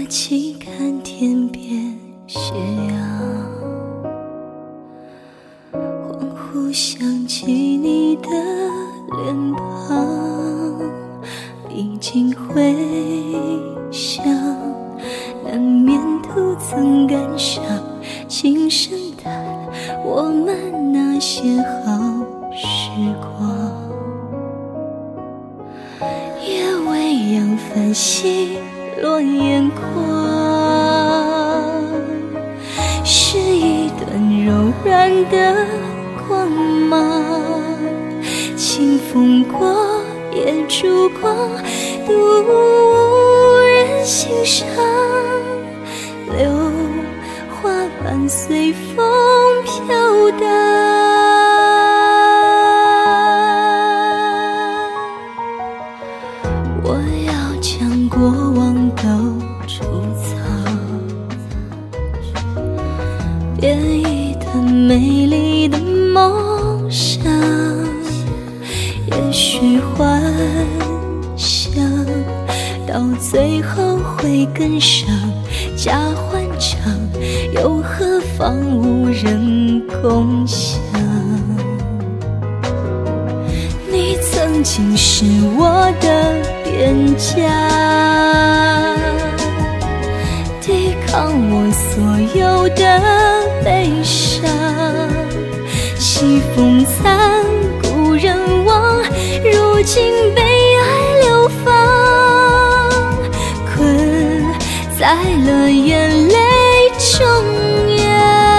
起看天边斜阳，恍惚想起你的脸庞，历经回想，难免都曾感伤，轻声叹我们那些好时光。夜未央繁星落眼眶，是一段柔软的光芒，清风过也烛光，独无人欣赏，榴花瓣随风飘荡。我要将过往都储藏，编一段美丽的梦想，也许幻想到最后会更伤，假欢唱又何妨无人共享。你曾经是我的边疆，抵抗我所有的悲伤。西风残，故人忘，如今被爱流放，困在了眼泪中央。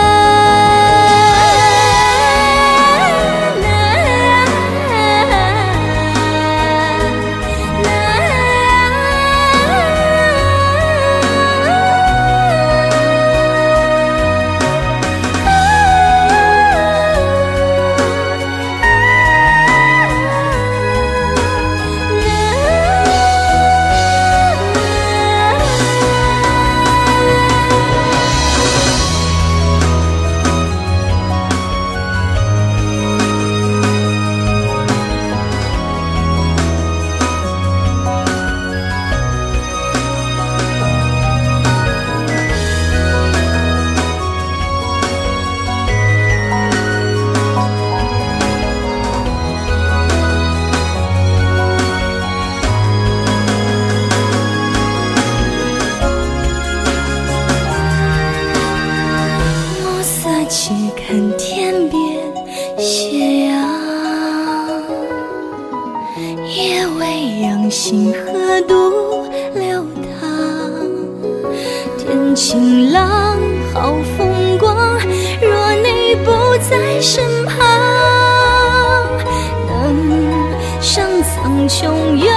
起看天边斜阳，夜未央，星河独流淌。天晴朗，好风光，若你不在身旁，能上苍穹有